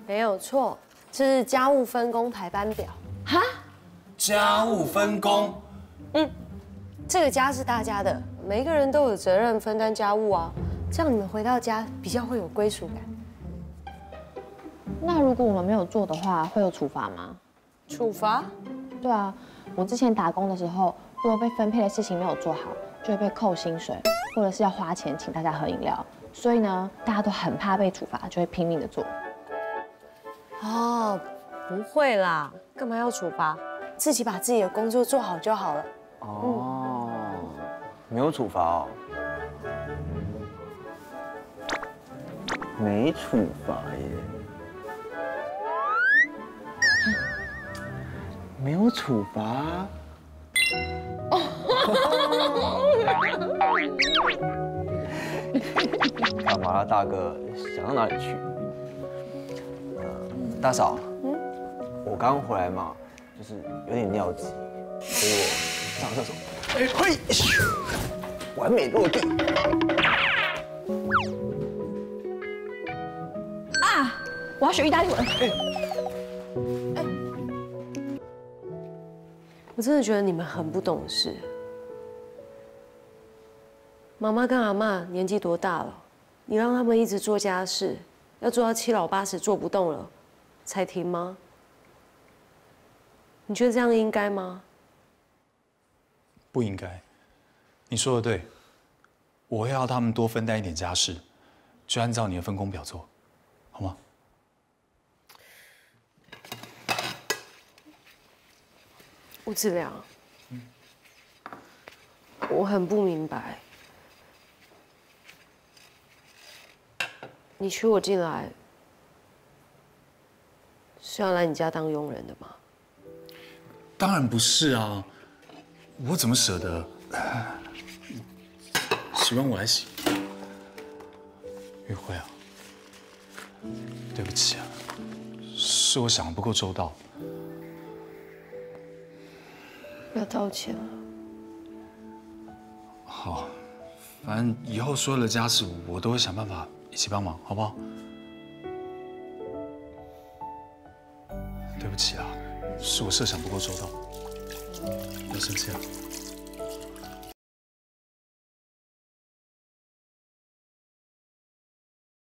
没有错，这是家务分工排班表。 哈？ 家务分工？ 这个家是大家的，每一个人都有责任分担家务啊，这样你们回到家比较会有归属感。 那如果我们没有做的话，会有处罚吗？ 处罚？ 对啊，我之前打工的时候，如果被分配的事情没有做好，就会被扣薪水，或者是要花钱请大家喝饮料。所以呢，大家都很怕被处罚，就会拼命的做。 哦，不会啦，干嘛要处罚？自己把自己的工作做好就好了。 哦，没有处罚哦。没处罚耶。没有处罚。干嘛啦，大哥？想到哪里去？大嫂，我刚回来嘛，就是有点尿急，所以我上厕所。嘿，完美落地。 啊！我要学意大利文。 我真的觉得你们很不懂事。妈妈跟阿嬷年纪多大了？你让他们一直做家事，要做到7老80做不动了，才停吗？你觉得这样应该吗？ 不应该。你说的对，我会要他们多分担一点家事，就按照你的分工表做，好吗？ 吴志良，我很不明白，你娶我进来是要来你家当佣人的吗？ 当然不是啊，我怎么舍得？洗完我来洗。玉慧啊，对不起啊，是我想的不够周到。 不要道歉了。 好，反正以后所有的家事我都会想办法一起帮忙，好不好？对不起啊，是我设想不够周到，不要生气啊。